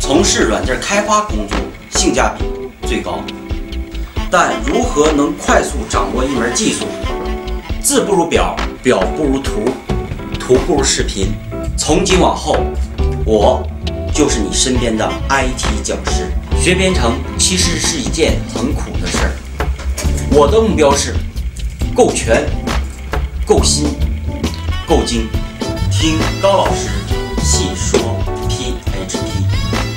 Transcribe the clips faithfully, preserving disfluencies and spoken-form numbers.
从事软件开发工作性价比最高。但如何能快速掌握一门技术？字不如表，表不如图，图不如视频。从今往后，我就是你身边的 I T 讲师。学编程其实是一件很苦的事儿。我的目标是够全、够新、够精。听高老师细说 P H P。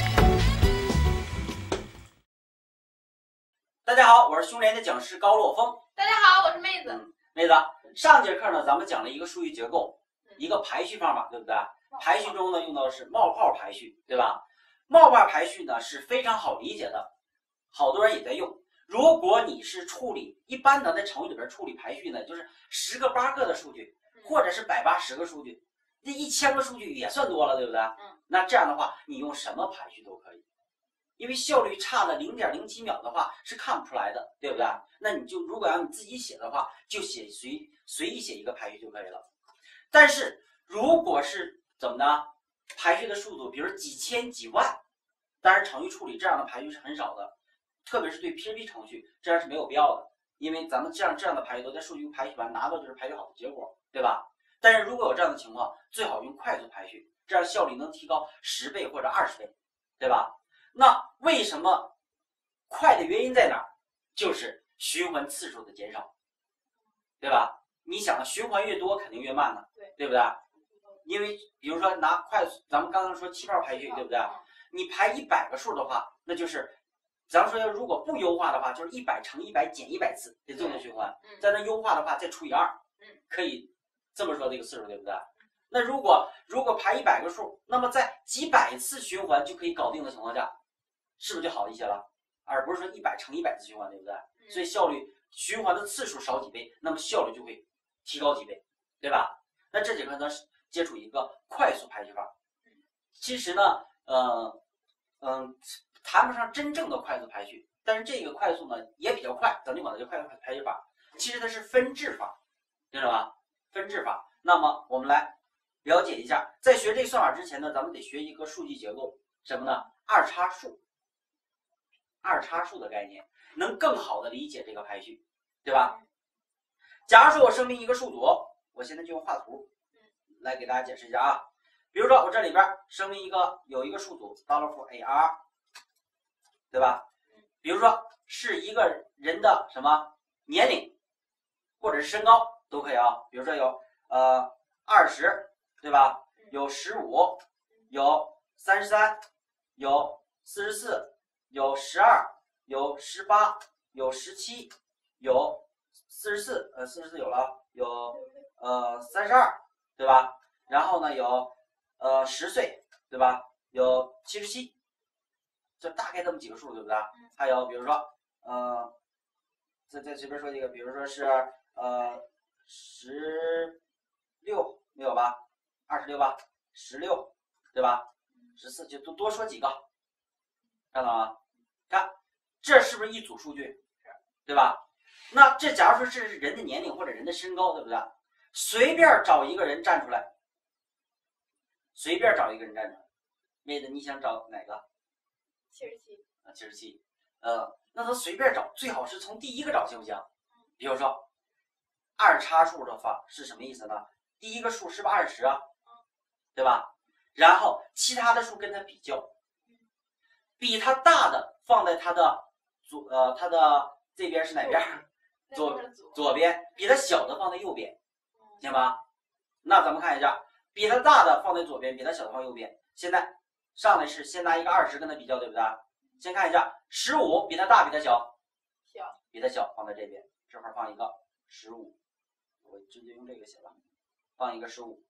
大家好，我是熊联的讲师高洛峰。 大家好，我是妹子。 嗯，妹子，上节课呢，咱们讲了一个数据结构，一个排序方法，对不对？排序中呢，用到的是冒号排序，对吧？冒号排序呢是非常好理解的，好多人也在用。如果你是处理一般的在程序里边处理排序呢，就是十个八个的数据，或者是百八十个数据，这一千个数据也算多了，对不对？ 嗯。 那这样的话，你用什么排序都可以，因为效率差的零点零几秒的话是看不出来的，对不对？那你就如果要你自己写的话，就写随随意写一个排序就可以了。但是如果是怎么呢？排序的数组，比如几千几万，当然程序处理这样的排序是很少的，特别是对 P H P 程序，这样是没有必要的，因为咱们这样这样的排序都在数据排序完拿到就是排序好的结果，对吧？但是如果有这样的情况，最好用快速排序，这样效率能提高十倍或者二十倍，对吧？那为什么快的原因在哪儿？就是循环次数的减少，对吧？你想循环越多肯定越慢呢， 对对不对？因为比如说拿快速，咱们刚刚说气泡排序，对不对？你排一百个数的话，那就是咱们说要如果不优化的话，就是一百乘一百减一百次得这么循环，在那优化的话再除以二，可以这么说这个次数，对不对？那如果如果排一百个数，那么在几百次循环就可以搞定的情况下，是不是就好一些了？而不是说一百乘一百次循环，对不对？所以效率循环的次数少几倍，那么效率就会提高几倍，对吧？那这节课呢接触一个快速排序法。其实呢，呃，嗯，谈不上真正的快速排序，但是这个快速呢也比较快，咱就管它叫快速排序法。其实它是分制法，听着吧？分制法。那么我们来了解一下，在学这个算法之前呢，咱们得学一个数据结构，什么呢？二叉树。二叉树的概念，能更好的理解这个排序，对吧？假如说我声明一个数组，我现在就用画图来给大家解释一下啊。比如说我这里边声明一个有一个数组 $ar， 对吧？比如说是一个人的什么年龄或者是身高都可以啊。比如说有呃二十，对吧？有十五，有三十三，有四十四，有十二，有十八，有十七，有四十四，呃四十四有了，有呃三十二，对吧？然后呢有呃十岁，对吧？有七十七，这大概这么几个数，对不对？还有比如说呃，再再随便说一个，比如说是呃十六没有吧？二十六吧？十六，对吧？十四就多多说几个，看到吗？看这是不是一组数据？对吧？那这假如说是人的年龄或者人的身高，对不对？随便找一个人站出来。随便找一个人站出来，妹子，你想找哪个？ 七十七啊，七十七。呃，那咱随便找，最好是从第一个找，行不行？比如说，二叉数的话是什么意思呢？第一个数是不是二十啊？对吧？然后其他的数跟它比较，比它大的放在它的左呃它的这边是哪边？左左边，比它小的放在右边，行吧？那咱们看一下。比它大的放在左边，比它小的放右边。现在上来是先拿一个二十跟它比较，对不对？先看一下十五，比它大比它小？ 小， 比它小，放在这边，这块放一个十五，我直接用这个写吧，放一个十五，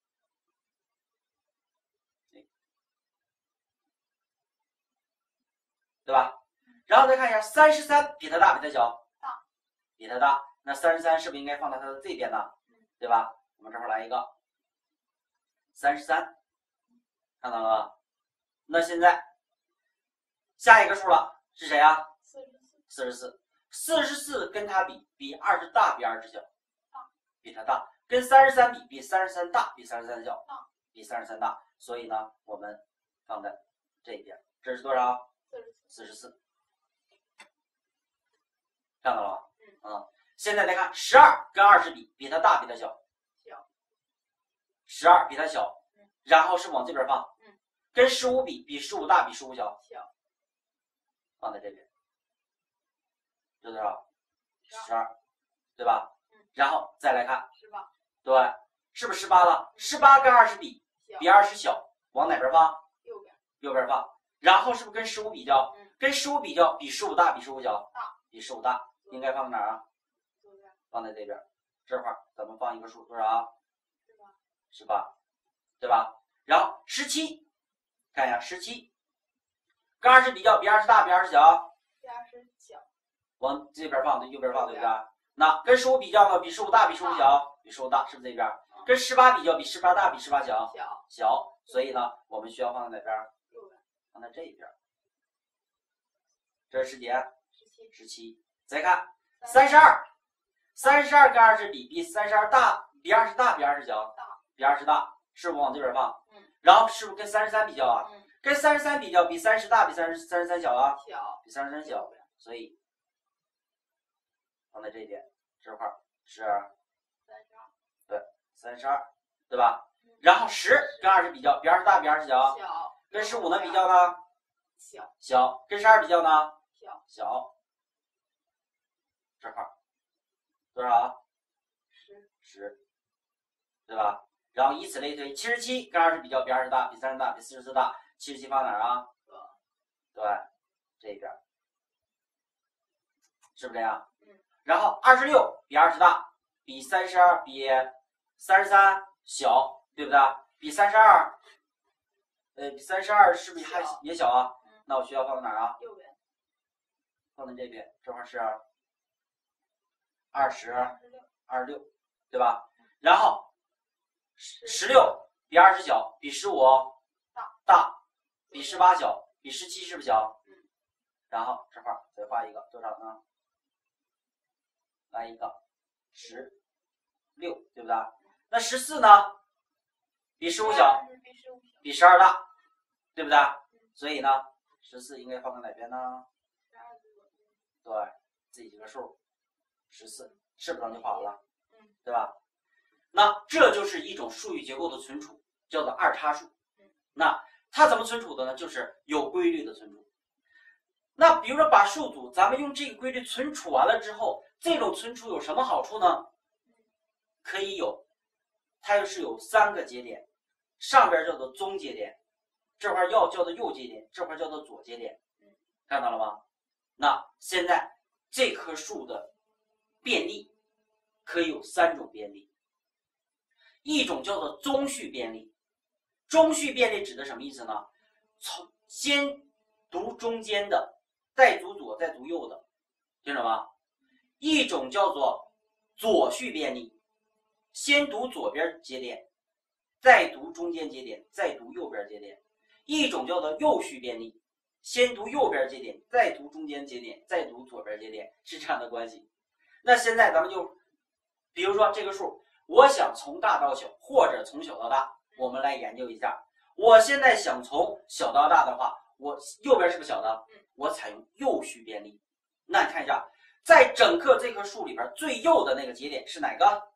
对吧？然后再看一下三十三，比它大比它小？ 大， 比它大。那三十三是不是应该放在它的这边呢？对吧？我们这块来一个。三十三，看到了吗？那现在下一个数了，是谁啊？ 四十四， 四十四，四十四跟它比，比二十大，比二十小， 大， 比它大。跟三十三比，比三十三大，比三十三小， 大， 比三十三大。所以呢，我们放在这一边，这是多少？四十四。看到了吗？嗯。啊，现在来看十二跟二十比，比它大比它小？ 小。 十二比它小，然后是往这边放。 嗯。 跟十五比，比十五大比十五小？ 小。 放在这边。这多少？十二，对吧？ 嗯。 然后再来看十八。 对，是不是十八了？十八跟二十比，比二十小，往哪边放？ 右边。 右边放。然后是不是跟十五比较？ 嗯。 跟十五比较，比十五大，比十五小？ 大。 比十五大，应该放在哪儿啊？放在这边，这块咱们放一个数，多少？十八，对吧？然后十七，看一下十七，跟二十比较，比二十大，比二十小？ 比二十小。 往这边放，对，右边放，对不对？那跟十五比较呢？比十五大，比十五小？比十五大，是不是这边？跟十八比较，比十八大，比十八小？ 小。 小，所以呢，我们需要放在哪边？ 右边。 放在这一边。这是十几？ 十七。 十七。再看三十二，三十二跟二十比，比三十二大，比二十大，比二十小？ 大。 比二十大，是不是往这边放？ 嗯。 然后是不是跟三十三比较啊？ 嗯。 跟三十三比较，比三十大，比三十三十三小啊？ 小。 比三十三小，所以放在这一点，这块是三十二。 对，三十二，对吧？然后十跟二十比较，比二十大，比二十小？ 小。 跟十五呢比较呢？ 小。 小。跟十二比较呢？ 小。 小。这块多少？ 十。 十，对吧？然后以此类推，七十七跟二十比较，比二十大，比三十大，比四十四大。七十七放哪儿啊？对，这边，是不是这样？ 嗯。 然后二十六比二十大，比三十二，比三十三小，对不对？比三十二，呃，比三十二是不是还也小啊？ 嗯。 那我需要放在哪儿啊？ 右边。 放在这边，这块是二十，二十六，对吧？然后十六比二十小，比十五大， 大，比十八小，比十七是不是小？ 嗯。 然后这块再画一个多少呢？来一个十六，对不对？那十四呢？比十五小，比十二大，对不对？所以呢，十四应该放在哪边呢？对，这几个数，十四是不是就画完了？ 嗯， 对吧？那这就是一种数域结构的存储，叫做二叉数。那它怎么存储的呢？就是有规律的存储。那比如说把数组，咱们用这个规律存储完了之后，这种存储有什么好处呢？可以有，它是有三个节点，上边叫做中节点，这块要叫做右节点，这块叫做左节点，看到了吗？那现在这棵树的便利可以有三种便利，一种叫做中序便利。中序便利指的什么意思呢？从先读中间的，再读左，再读右的，听懂吗？一种叫做左序便利，先读左边节点，再读中间节点，再读右边节点。一种叫做右序便利，先读右边节点，再读中间节点，再读左边节点，是这样的关系。那现在咱们就，比如说这个数，我想从大到小，或者从小到大，我们来研究一下。我现在想从小到大的话，我右边是不是小的？我采用右序便利。那你看一下，在整个这棵树里边，最右的那个节点是哪个？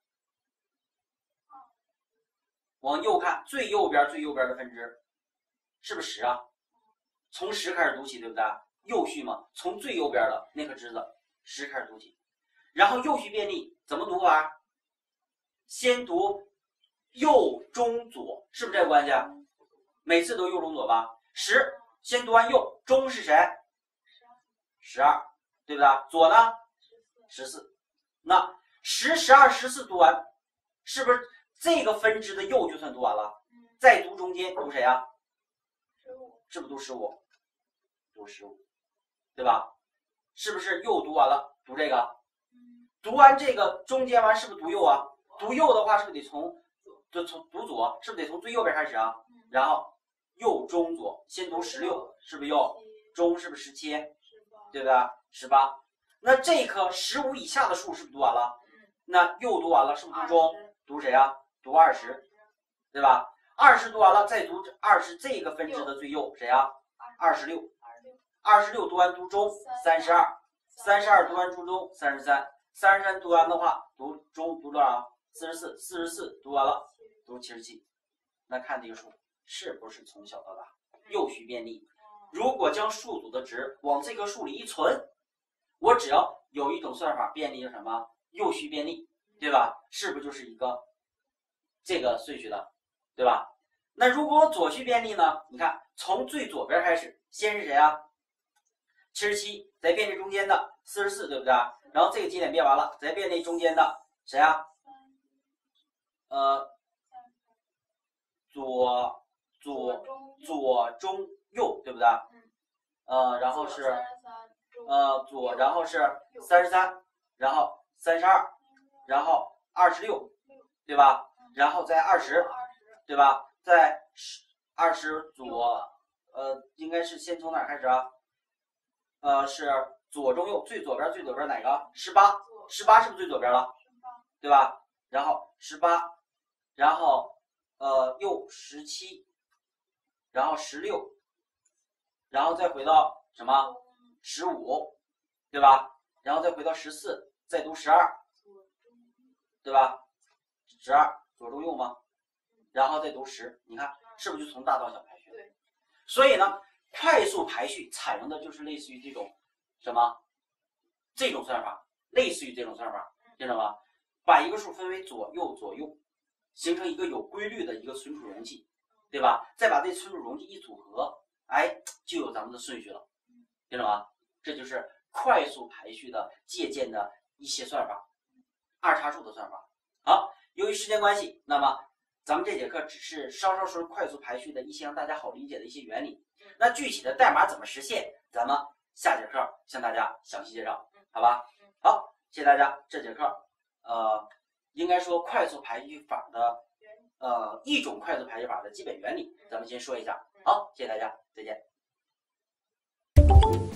往右看，最右边最右边的分支是不是十啊？从十开始读起，对不对？右序嘛，从最右边的那颗枝子十开始读起。然后右序便利怎么读法？先读右中左，是不是这个关系？每次都右中左吧？十先读完右，中是谁？十二，对不对？左呢？十四。那十、十二、十四读完，是不是这个分支的右就算读完了？再读中间，读谁啊？是不是读十五？读十五，对吧？是不是右读完了？读这个，读完这个中间完，是不是读右啊？读右的话，是不是得从就从读左，是不是得从最右边开始啊？然后右中左，先读十六，是不是右？中是不是十七？对不对？十八。那这颗十五以下的数是不是读完了？那右读完了，是不是读中？读谁啊？读二十，对吧？二十读完了，再读二十这个分支的最右谁啊？ 二十六， 二十六， 二十六读完读中三十二，三十二读完读中三十三，三十三读完的话读中读多少？四十四，四十四读完了读七十七。那看这个数是不是从小到大又序便利？如果将数组的值往这棵树里一存，我只要有一种算法便利是什么？又序便利，对吧？是不是就是一个这个顺序的，对吧？那如果左序便利呢？你看从最左边开始，先是谁啊？七十七，再变这中间的四十四，对不对？然后这个节点变完了，再变这中间的谁啊？呃，左左左中右，对不对？呃，然后是呃左，然后是三十三，然后三十二，然后二十六，对吧？然后再二十，对吧？再二十左，呃，应该是先从哪开始啊？呃，是左中右，最左边最左边哪个？十八，十八是不是最左边了？对吧？然后十八，然后呃右十七，然后十六，然后再回到什么？十五，对吧？然后再回到十四，再读十二，对吧？十二左中右吗？然后再读十，你看是不是就从大到小排序？ 对。 所以呢，快速排序采用的就是类似于这种什么这种算法，类似于这种算法，知道吗？把一个数分为左右左右，形成一个有规律的一个存储容器，对吧？再把这存储容器一组合，哎，就有咱们的顺序了，知道吗？这就是快速排序的借鉴的一些算法，二叉树的算法。好，由于时间关系，那么咱们这节课只是稍稍说快速排序的一些让大家好理解的一些原理。那具体的代码怎么实现，咱们下节课向大家详细介绍，好吧？好，谢谢大家。这节课，呃，应该说快速排序法的，呃，一种快速排序法的基本原理，咱们先说一下。好，谢谢大家，再见。